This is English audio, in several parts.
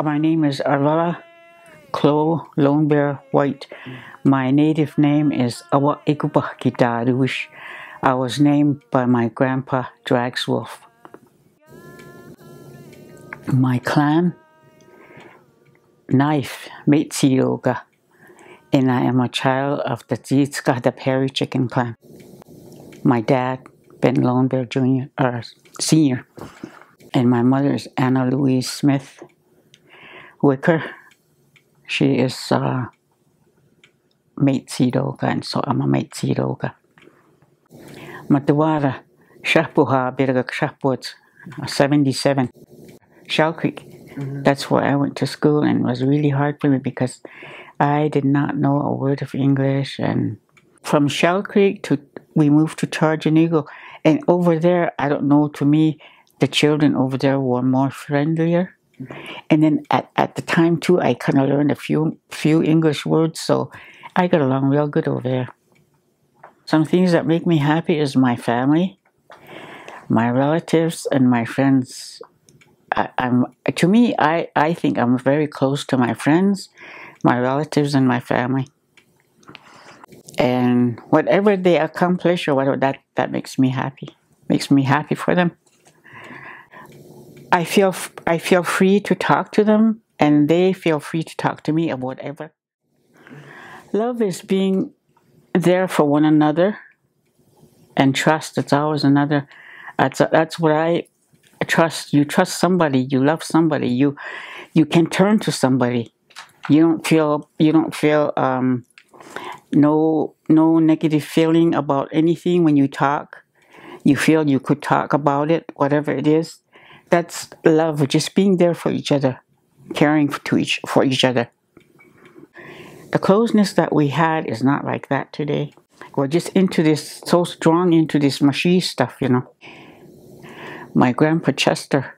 My name is Arvella Lone Bear White. My native name is Awa Ikupa Kitarush. I was named by my grandpa Dragswolf. My clan, Knife Metsiroga, and I am a child of the Zitska, the Perry Chicken clan. My dad, Ben Lone Bear Jr., or Senior, and my mother is Anna Louise Smith Wicker. She is Metsiroga, and so I'm a Metsiroga. Matawara Shahpuha Birgak Shahputs 77 Shell Creek. That's where I went to school, and it was really hard for me because I did not know a word of English. And from Shell Creek we moved to Chargenigo, and over there, I don't know, to me the children over there were more friendlier. And then at the time too, I kind of learned a few English words, so I got along real good over there. Some things that make me happy is my family, my relatives, and my friends. I think I'm very close to my friends, my relatives, and my family. And whatever they accomplish or whatever, that makes me happy. Makes me happy for them. I feel free to talk to them, and they feel free to talk to me about whatever. Love is being there for one another, and trust. It's always another. That's what I trust. You trust somebody. You love somebody. You can turn to somebody. You don't feel no negative feeling about anything when you talk. You feel you could talk about it, whatever it is. That's love, just being there for each other, caring for each other. The closeness that we had is not like that today. We're just into this, so strong into this mushy stuff, you know. My grandpa Chester,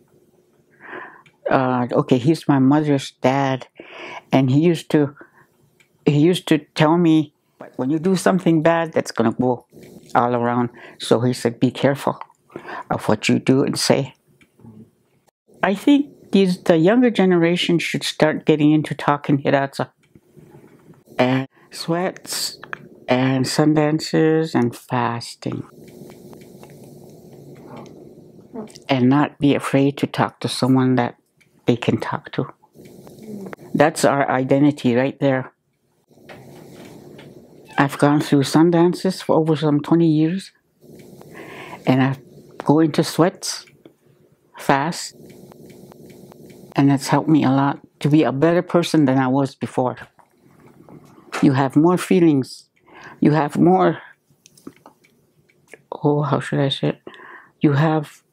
okay, he's my mother's dad, and he used to tell me, when you do something bad, that's gonna go all around. So he said, be careful of what you do and say. I think the younger generation should start getting into talking Hiraaca and sweats and sun dances and fasting, and not be afraid to talk to someone that they can talk to. That's our identity right there. I've gone through sun dances for over some 20 years, and I go into sweats, fast, and that's helped me a lot to be a better person than I was before. You have more feelings. You have more, how should I say it? You have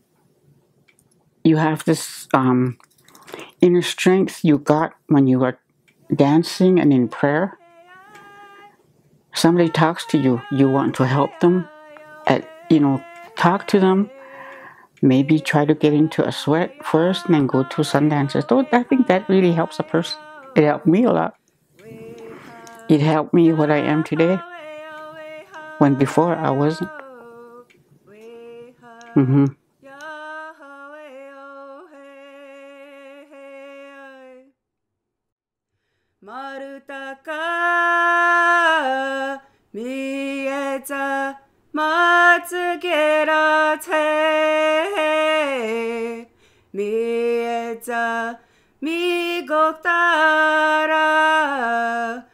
this inner strength you got when you were dancing and in prayer. Somebody talks to you, you want to help them, talk to them. Maybe try to get into a sweat first and then go to sun dances. So I think that really helps a person. It helped me a lot. It helped me what I am today, when before I wasn't. Marutaka mieza matsugera te mieza migotara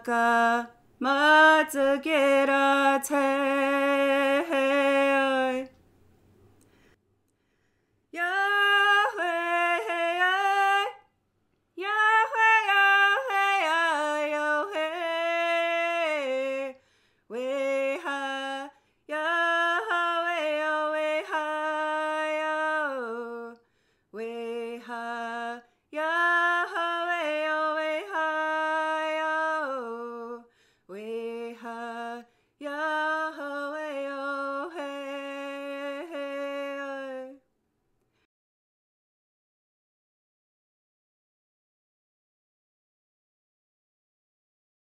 Marutaka matsugera te